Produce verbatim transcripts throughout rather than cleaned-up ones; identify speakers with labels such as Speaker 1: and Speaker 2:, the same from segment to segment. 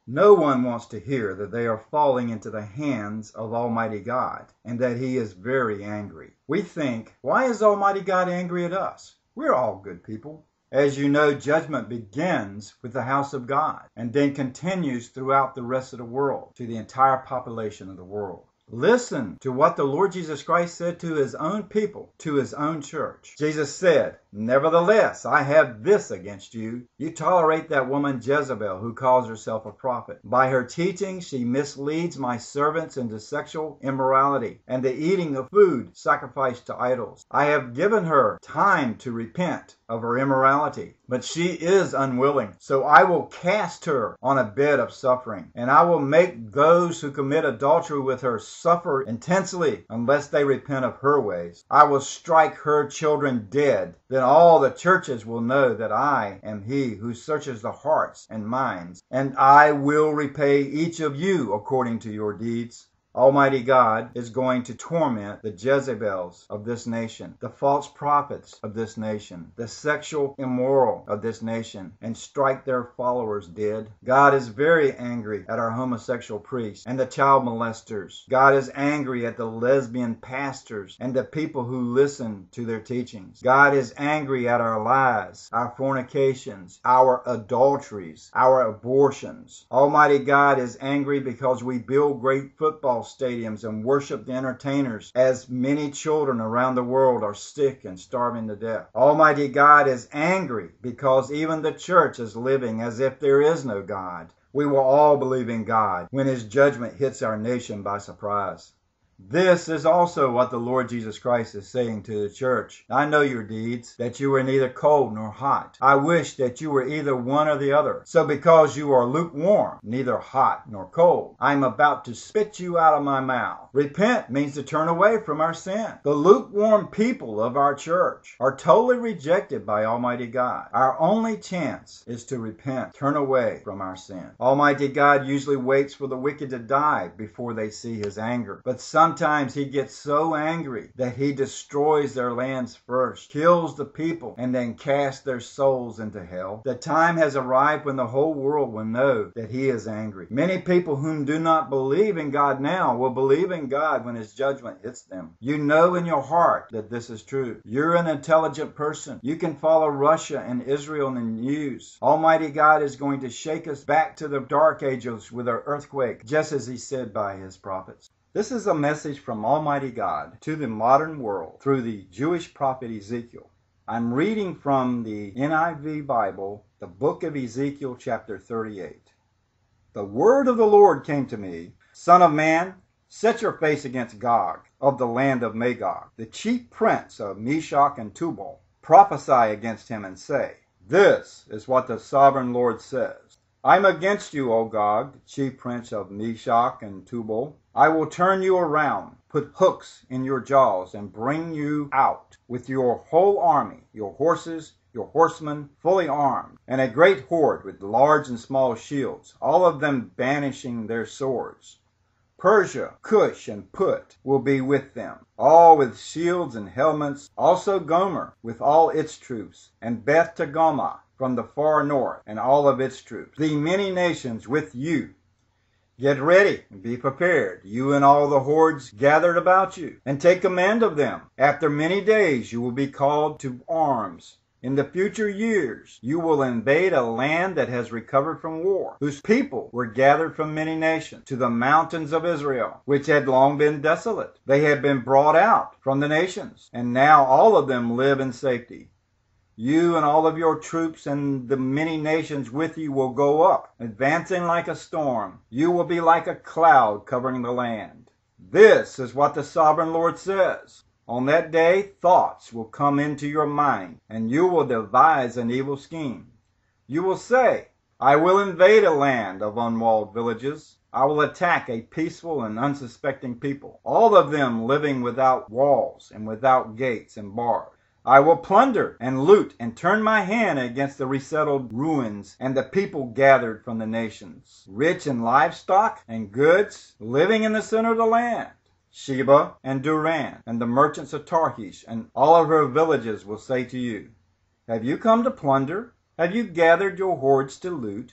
Speaker 1: No one wants to hear that they are falling into the hands of Almighty God and that He is very angry. We think, why is Almighty God angry at us? We're all good people. As you know, judgment begins with the house of God and then continues throughout the rest of the world, to the entire population of the world. Listen to what the Lord Jesus Christ said to His own people, to His own church. Jesus said, "Nevertheless, I have this against you. You tolerate that woman Jezebel, who calls herself a prophet. By her teaching, she misleads my servants into sexual immorality and the eating of food sacrificed to idols. I have given her time to repent of her immorality, but she is unwilling. So I will cast her on a bed of suffering, and I will make those who commit adultery with her suffer intensely unless they repent of her ways. I will strike her children dead. Then all the churches will know that I am He who searches the hearts and minds, and I will repay each of you according to your deeds." Almighty God is going to torment the Jezebels of this nation, the false prophets of this nation, the sexual immoral of this nation, and strike their followers dead. God is very angry at our homosexual priests and the child molesters. God is angry at the lesbian pastors and the people who listen to their teachings. God is angry at our lies, our fornications, our adulteries, our abortions. Almighty God is angry because we build great football stadiums and worship the entertainers, as many children around the world are sick and starving to death. Almighty God is angry because even the church is living as if there is no God. We will all believe in God when His judgment hits our nation by surprise. This is also what the Lord Jesus Christ is saying to the church. I know your deeds, that you are neither cold nor hot. I wish that you were either one or the other. So because you are lukewarm, neither hot nor cold, I am about to spit you out of my mouth. Repent means to turn away from our sin. The lukewarm people of our church are totally rejected by Almighty God. Our only chance is to repent, turn away from our sin. Almighty God usually waits for the wicked to die before they see His anger. But some Sometimes He gets so angry that He destroys their lands first, kills the people, and then casts their souls into hell. The time has arrived when the whole world will know that He is angry. Many people whom do not believe in God now will believe in God when His judgment hits them. You know in your heart that this is true. You're an intelligent person. You can follow Russia and Israel in the news. Almighty God is going to shake us back to the dark ages with an earthquake, just as He said by His prophets. This is a message from Almighty God to the modern world through the Jewish prophet Ezekiel. I'm reading from the N I V Bible, the book of Ezekiel, chapter thirty-eight. The word of the Lord came to me, "Son of man, set your face against Gog of the land of Magog, the chief prince of Meshach and Tubal. Prophesy against him and say, This is what the sovereign Lord says. I'm against you, O Gog, the chief prince of Meshach and Tubal. I will turn you around, put hooks in your jaws, and bring you out with your whole army, your horses, your horsemen, fully armed, and a great horde with large and small shields, all of them banishing their swords. Persia, Cush, and Put will be with them, all with shields and helmets, also Gomer with all its troops, and Beth Togarmah from the far north, and all of its troops, the many nations with you. Get ready and be prepared, you and all the hordes gathered about you, and take command of them. After many days you will be called to arms. In the future years you will invade a land that has recovered from war, whose people were gathered from many nations, to the mountains of Israel, which had long been desolate. They had been brought out from the nations, and now all of them live in safety. You and all of your troops and the many nations with you will go up, advancing like a storm. You will be like a cloud covering the land. This is what the sovereign Lord says. On that day, thoughts will come into your mind, and you will devise an evil scheme. You will say, I will invade a land of unwalled villages. I will attack a peaceful and unsuspecting people, all of them living without walls and without gates and bars. I will plunder and loot and turn my hand against the resettled ruins and the people gathered from the nations, rich in livestock and goods, living in the center of the land. Sheba and Duran and the merchants of Tarshish and all of her villages will say to you, Have you come to plunder? Have you gathered your hordes to loot,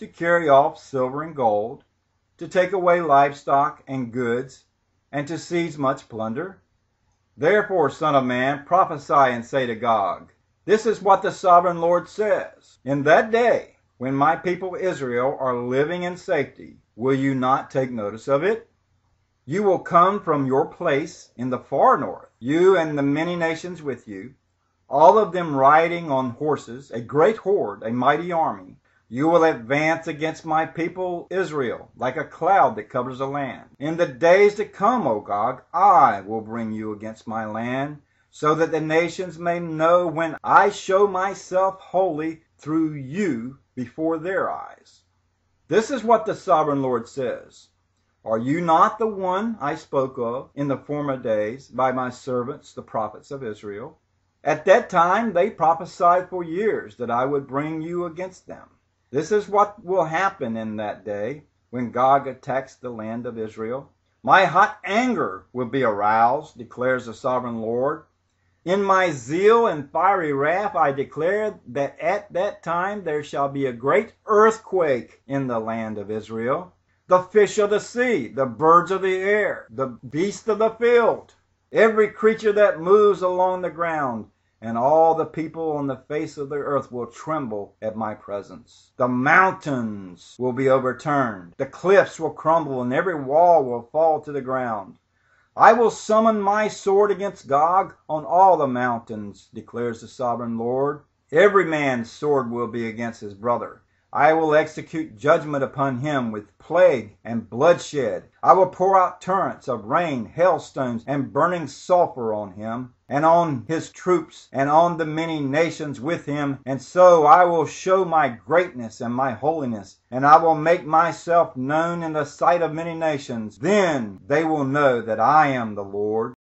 Speaker 1: to carry off silver and gold, to take away livestock and goods, and to seize much plunder? Therefore, son of man, prophesy and say to Gog, this is what the sovereign Lord says. In that day, when my people Israel are living in safety, will you not take notice of it? You will come from your place in the far north, you and the many nations with you, all of them riding on horses, a great horde, a mighty army. You will advance against my people Israel like a cloud that covers a land. In the days to come, O Gog, I will bring you against my land, so that the nations may know when I show myself holy through you before their eyes. This is what the sovereign Lord says. Are you not the one I spoke of in the former days by my servants, the prophets of Israel? At that time they prophesied for years that I would bring you against them. This is what will happen in that day when Gog attacks the land of Israel. My hot anger will be aroused, declares the sovereign Lord. In my zeal and fiery wrath I declare that at that time there shall be a great earthquake in the land of Israel. The fish of the sea, the birds of the air, the beasts of the field, every creature that moves along the ground, and all the people on the face of the earth will tremble at my presence. The mountains will be overturned, the cliffs will crumble, and every wall will fall to the ground. I will summon my sword against Gog on all the mountains, declares the sovereign Lord. Every man's sword will be against his brother. I will execute judgment upon him with plague and bloodshed. I will pour out torrents of rain, hailstones, and burning sulfur on him, and on his troops, and on the many nations with him. And so I will show my greatness and my holiness, and I will make myself known in the sight of many nations. Then they will know that I am the Lord.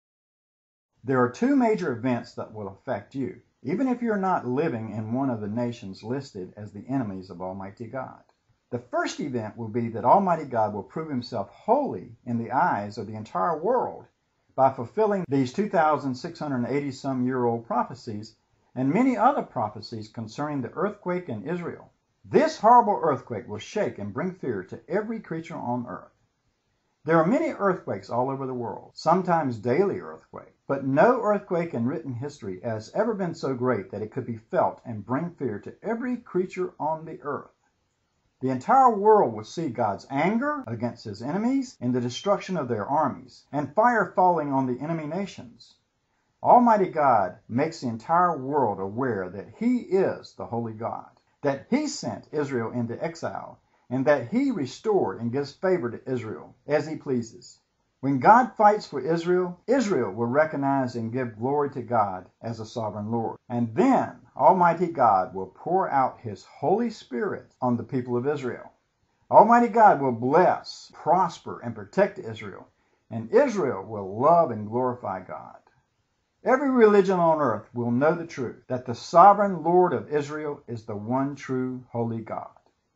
Speaker 1: There are two major events that will affect you, even if you're not living in one of the nations listed as the enemies of Almighty God. The first event will be that Almighty God will prove himself holy in the eyes of the entire world by fulfilling these two thousand six hundred eighty some year old prophecies and many other prophecies concerning the earthquake in Israel. This horrible earthquake will shake and bring fear to every creature on earth. There are many earthquakes all over the world, sometimes daily earthquakes, but no earthquake in written history has ever been so great that it could be felt and bring fear to every creature on the earth. The entire world will see God's anger against his enemies in the destruction of their armies, and fire falling on the enemy nations. Almighty God makes the entire world aware that he is the holy God, that he sent Israel into exile, and that he restored and gives favor to Israel as he pleases. When God fights for Israel, Israel will recognize and give glory to God as a sovereign Lord. And then Almighty God will pour out his Holy Spirit on the people of Israel. Almighty God will bless, prosper, and protect Israel, and Israel will love and glorify God. Every religion on earth will know the truth, that the sovereign Lord of Israel is the one true holy God.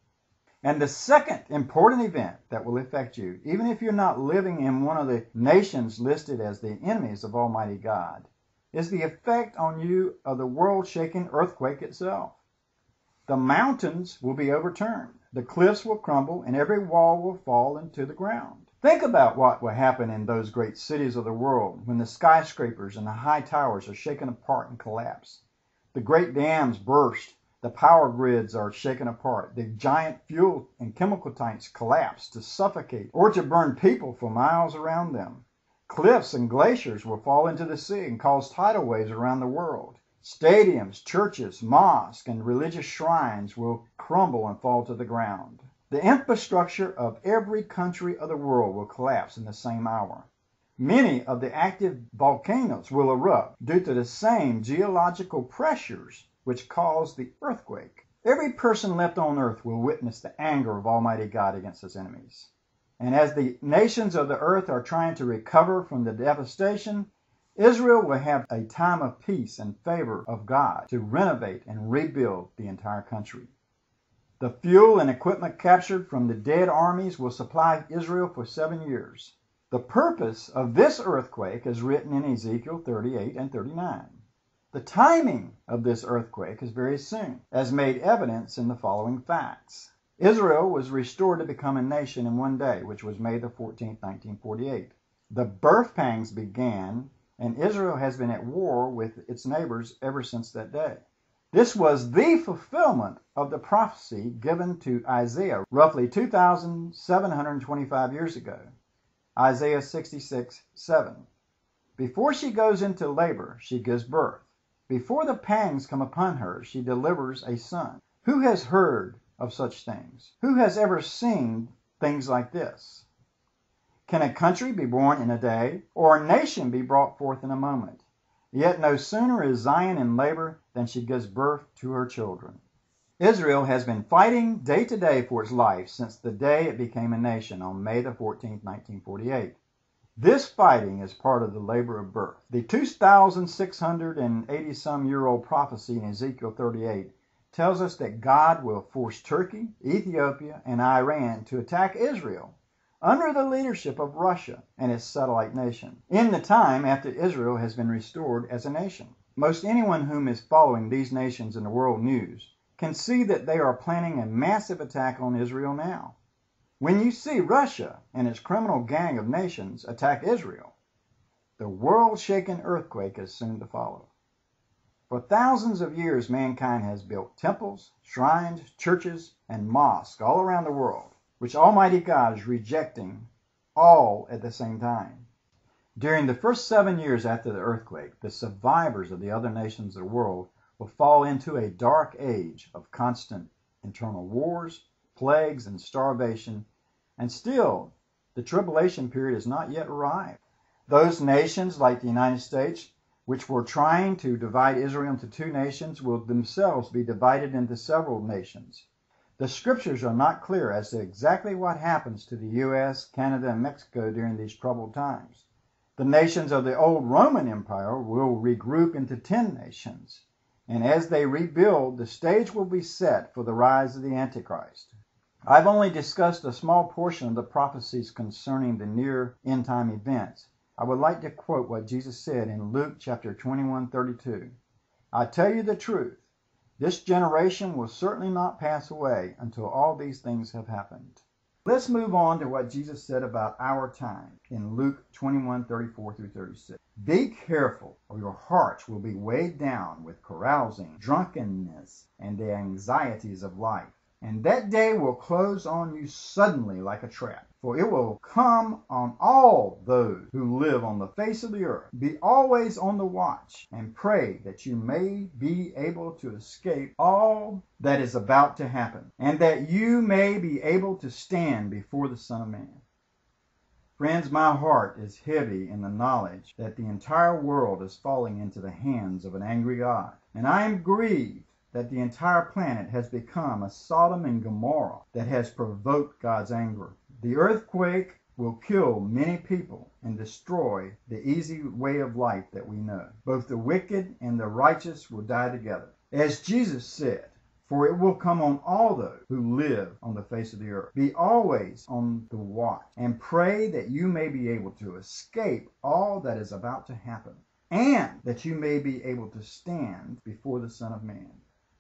Speaker 1: And the second important event that will affect you, even if you're not living in one of the nations listed as the enemies of Almighty God, is the effect on you of the world-shaking earthquake itself. The mountains will be overturned, the cliffs will crumble, and every wall will fall into the ground. Think about what will happen in those great cities of the world when the skyscrapers and the high towers are shaken apart and collapse. The great dams burst. The power grids are shaken apart. The giant fuel and chemical tanks collapse to suffocate or to burn people for miles around them. Cliffs and glaciers will fall into the sea and cause tidal waves around the world. Stadiums, churches, mosques, and religious shrines will crumble and fall to the ground. The infrastructure of every country of the world will collapse in the same hour. Many of the active volcanoes will erupt due to the same geological pressures which caused the earthquake. Every person left on earth will witness the anger of Almighty God against his enemies. And as the nations of the earth are trying to recover from the devastation, Israel will have a time of peace and favor of God to renovate and rebuild the entire country. The fuel and equipment captured from the dead armies will supply Israel for seven years. The purpose of this earthquake is written in Ezekiel thirty-eight and thirty-nine. The timing of this earthquake is very soon, as made evidence in the following facts. Israel was restored to become a nation in one day, which was May the fourteenth, nineteen forty-eight. The birth pangs began, and Israel has been at war with its neighbors ever since that day. This was the fulfillment of the prophecy given to Isaiah roughly two thousand seven hundred twenty-five years ago. Isaiah sixty-six, seven. Before she goes into labor, she gives birth. Before the pangs come upon her, she delivers a son. Who has heard of such things? Who has ever seen things like this? Can a country be born in a day, or a nation be brought forth in a moment? Yet no sooner is Zion in labor than she gives birth to her children. Israel has been fighting day to day for its life since the day it became a nation on May the fourteenth, nineteen forty-eight. This fighting is part of the labor of birth. The two thousand six hundred eighty some year old prophecy in Ezekiel thirty-eight tells us that God will force Turkey, Ethiopia, and Iran to attack Israel under the leadership of Russia and its satellite nation, in the time after Israel has been restored as a nation. Most anyone whom is following these nations in the world news can see that they are planning a massive attack on Israel now. When you see Russia and its criminal gang of nations attack Israel, the world-shaking earthquake is soon to follow. For thousands of years, mankind has built temples, shrines, churches, and mosques all around the world, which Almighty God is rejecting all at the same time. During the first seven years after the earthquake, the survivors of the other nations of the world will fall into a dark age of constant internal wars, plagues, and starvation, and still the tribulation period has not yet arrived. Those nations, like the United States, which were trying to divide Israel into two nations, will themselves be divided into several nations. The scriptures are not clear as to exactly what happens to the U S, Canada, and Mexico during these troubled times. The nations of the old Roman Empire will regroup into ten nations, and as they rebuild, the stage will be set for the rise of the Antichrist. I've only discussed a small portion of the prophecies concerning the near end-time events. I would like to quote what Jesus said in Luke chapter twenty-one, thirty-two. I tell you the truth, this generation will certainly not pass away until all these things have happened. Let's move on to what Jesus said about our time in Luke twenty-one, thirty-four through thirty-six. Be careful, or your hearts will be weighed down with carousing, drunkenness, and the anxieties of life. And that day will close on you suddenly like a trap, for it will come on all those who live on the face of the earth. Be always on the watch, and pray that you may be able to escape all that is about to happen, and that you may be able to stand before the Son of Man. Friends, my heart is heavy in the knowledge that the entire world is falling into the hands of an angry God, and I am grieved that the entire planet has become a Sodom and Gomorrah that has provoked God's anger. The earthquake will kill many people and destroy the easy way of life that we know. Both the wicked and the righteous will die together. As Jesus said, for it will come on all those who live on the face of the earth. Be always on the watch, and pray that you may be able to escape all that is about to happen, and that you may be able to stand before the Son of Man.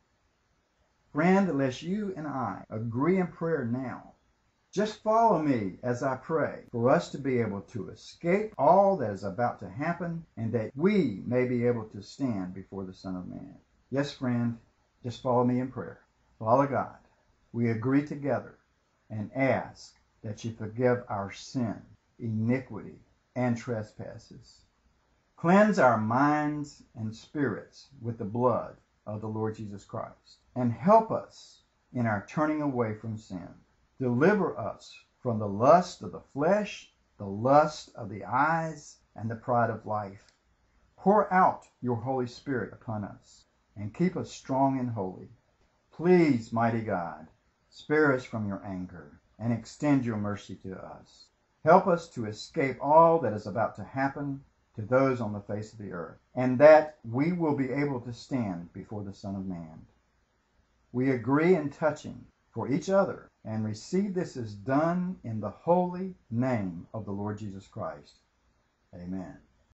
Speaker 1: Friend, unless you and I agree in prayer now, just follow me as I pray for us to be able to escape all that is about to happen, and that we may be able to stand before the Son of Man. Yes, friend, just follow me in prayer. Father God, we agree together and ask that you forgive our sin, iniquity, and trespasses. Cleanse our minds and spirits with the blood of the Lord Jesus Christ, and help us in our turning away from sin. Deliver us from the lust of the flesh, the lust of the eyes, and the pride of life. Pour out your Holy Spirit upon us, and keep us strong and holy. Please, mighty God, spare us from your anger, and extend your mercy to us. Help us to escape all that is about to happen to those on the face of the earth, and that we will be able to stand before the Son of Man. We agree in touching for each other, and receive this as done in the holy name of the Lord Jesus Christ. Amen.